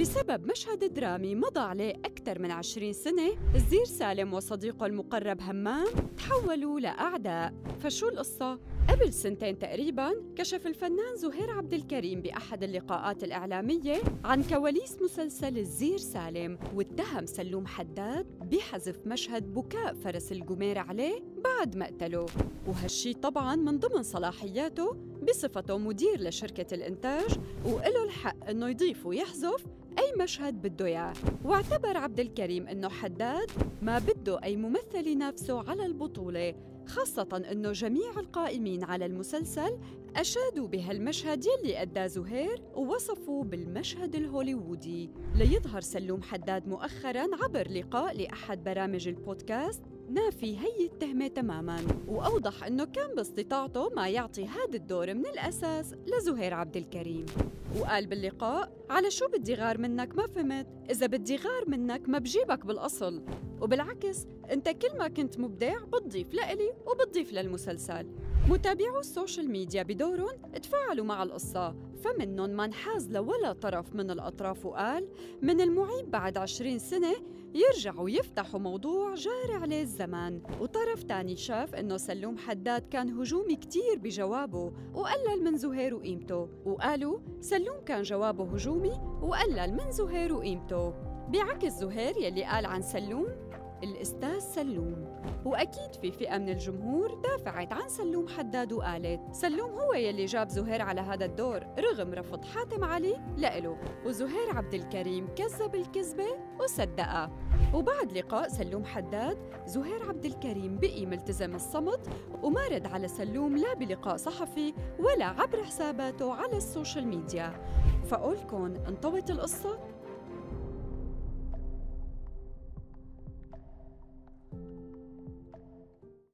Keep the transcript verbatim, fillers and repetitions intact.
بسبب مشهد درامي مضى عليه أكثر من عشرين سنة، الزير سالم وصديقه المقرب همام تحولوا لأعداء. فشو القصة؟ قبل سنتين تقريباً كشف الفنان زهير عبد الكريم بأحد اللقاءات الإعلامية عن كواليس مسلسل الزير سالم، واتهم سلوم حداد بحذف مشهد بكاء فرس الجمير عليه بعد مقتله، وهالشي طبعاً من ضمن صلاحياته بصفته مدير لشركة الإنتاج، وإله الحق إنه يضيف ويحذف أي مشهد بده إياه. واعتبر عبد الكريم إنه حداد ما بده أي ممثل ينافسه على البطولة، خاصة إنه جميع القائمين على المسلسل أشادوا بهالمشهد يلي أداه زهير ووصفوا بالمشهد الهوليوودي. ليظهر سلوم حداد مؤخراً عبر لقاء لأحد برامج البودكاست نافي هي التهمة تماماً، وأوضح إنه كان باستطاعته ما يعطي هذا الدور من الأساس لزهير عبد الكريم. وقال باللقاء: على شو بدي غار منك؟ ما فهمت. إذا بدي غار منك ما بجيبك بالأصل، وبالعكس أنت كل ما كنت مبدع بتضيف لإلي وبتضيف للمسلسل. متابعو السوشيال ميديا بدورهم تفاعلوا مع القصة، فمنهم ما انحاز لولا طرف من الأطراف وقال: من المعيب بعد عشرين سنة يرجعوا يفتحوا موضوع جاري عليه الزمان. وطرف تاني شاف إنه سلوم حداد كان هجومي كتير بجوابه وقلل من زهير وقيمته، وقالوا سلوم كان جوابه هجومي وقلل من زهير وقيمته، بعكس زهير يلي قال عن سلوم الأستاذ سلوم. وأكيد في فئة من الجمهور دافعت عن سلوم حداد وقالت سلوم هو يلي جاب زهير على هذا الدور رغم رفض حاتم علي لإله، وزهير عبد الكريم كذب الكذبة وصدقها. وبعد لقاء سلوم حداد، زهير عبد الكريم بقي ملتزم الصمت وما رد على سلوم لا بلقاء صحفي ولا عبر حساباته على السوشيال ميديا. فقولكن انطوت القصة؟